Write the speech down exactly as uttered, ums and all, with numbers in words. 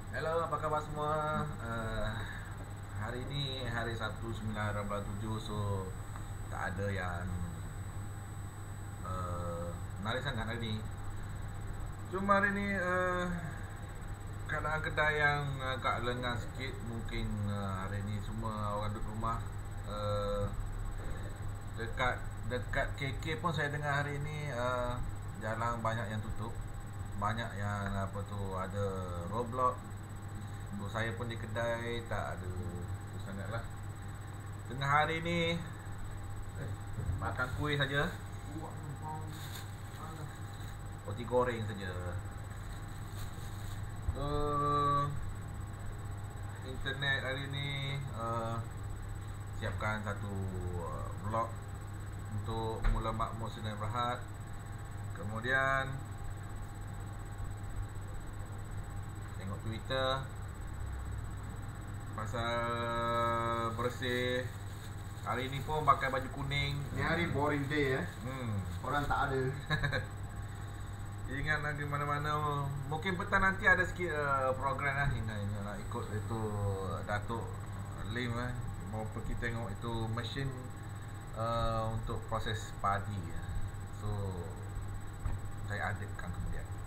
Hello, apa khabar semua? Uh, hari ini hari Sabtu sembilan bulan tujuh, so tak ada yang uh, menarik sangat hari ni. Cuma hari ni uh, keadaan kedai yang agak lengang sikit. Mungkin uh, hari ni semua orang duduk rumah. uh, Dekat dekat K K pun saya dengar hari ni uh, jalan banyak yang tutup. Banyak yang apa tu, ada roadblock. Untuk saya pun di kedai tak ada tu sangat lah. Tengah hari ni makan kuih saja, roti goreng saja. uh, Internet hari ni uh, siapkan satu uh, blog untuk Mula Makmur Sdn Bhd. Kemudian tengok Twitter pasal bersih. Hari ni pun pakai baju kuning. Ni hari boring day ya. Hmm. Orang tak ada. Ingat lagi mana-mana. Mungkin petang nanti ada sikit uh, program lah. Ingat, ingat nak ikut itu Datuk Lim eh. Mau pergi tengok itu mesin uh, untuk proses padi. So saya adakan kemudian.